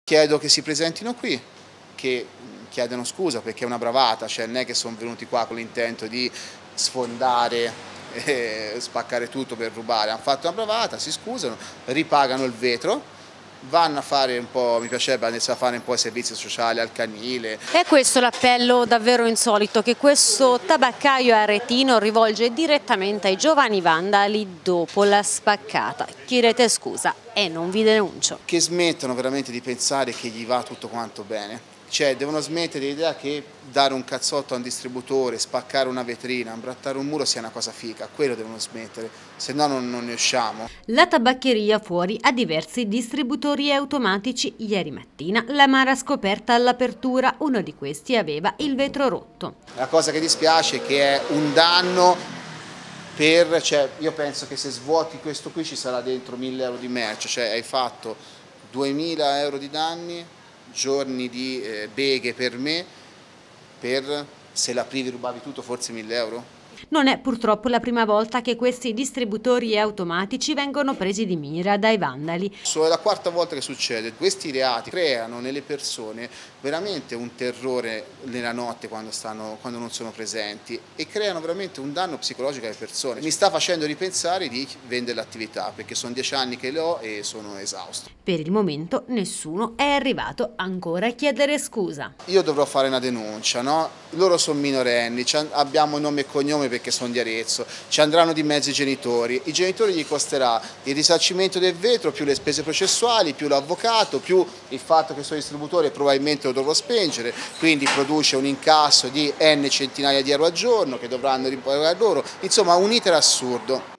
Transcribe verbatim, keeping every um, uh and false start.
Chiedo che si presentino qui, che chiedano scusa perché è una bravata, cioè non è che sono venuti qua con l'intento di sfondare e spaccare tutto per rubare, hanno fatto una bravata, si scusano, ripagano il vetro, vanno a fare un po', mi piacerebbe andare a fare un po' i servizi sociali al canile. È questo l'appello davvero insolito che questo tabaccaio aretino rivolge direttamente ai giovani vandali dopo la spaccata. Chiedete scusa e non vi denuncio. Che smettano veramente di pensare che gli va tutto quanto bene. Cioè devono smettere l'idea che dare un cazzotto a un distributore, spaccare una vetrina, imbrattare un muro sia una cosa figa, quello devono smettere, se no non, non ne usciamo. La tabaccheria fuori ha diversi distributori automatici. Ieri mattina l'amara ha scoperta all'apertura, uno di questi aveva il vetro rotto. La cosa che dispiace è che è un danno per, cioè io penso che se svuoti questo qui ci sarà dentro mille euro di merce, cioè hai fatto duemila euro di danni, giorni di eh, beghe per me, per se l'aprivi rubavi tutto forse mille euro? Non è purtroppo la prima volta che questi distributori automatici vengono presi di mira dai vandali. È la quarta volta che succede. Questi reati creano nelle persone veramente un terrore nella notte quando, stanno, quando non sono presenti e creano veramente un danno psicologico alle persone. Mi sta facendo ripensare di vendere l'attività perché sono dieci anni che le ho e sono esausto. Per il momento nessuno è arrivato ancora a chiedere scusa. Io dovrò fare una denuncia, no? Loro sono minorenni, abbiamo nome e cognome perché sono di Arezzo, ci andranno di mezzo i genitori, i genitori gli costerà il risarcimento del vetro, più le spese processuali, più l'avvocato, più il fatto che questo distributore probabilmente lo dovrò spengere, quindi produce un incasso di n centinaia di euro al giorno che dovranno ripagare loro, insomma un iter assurdo.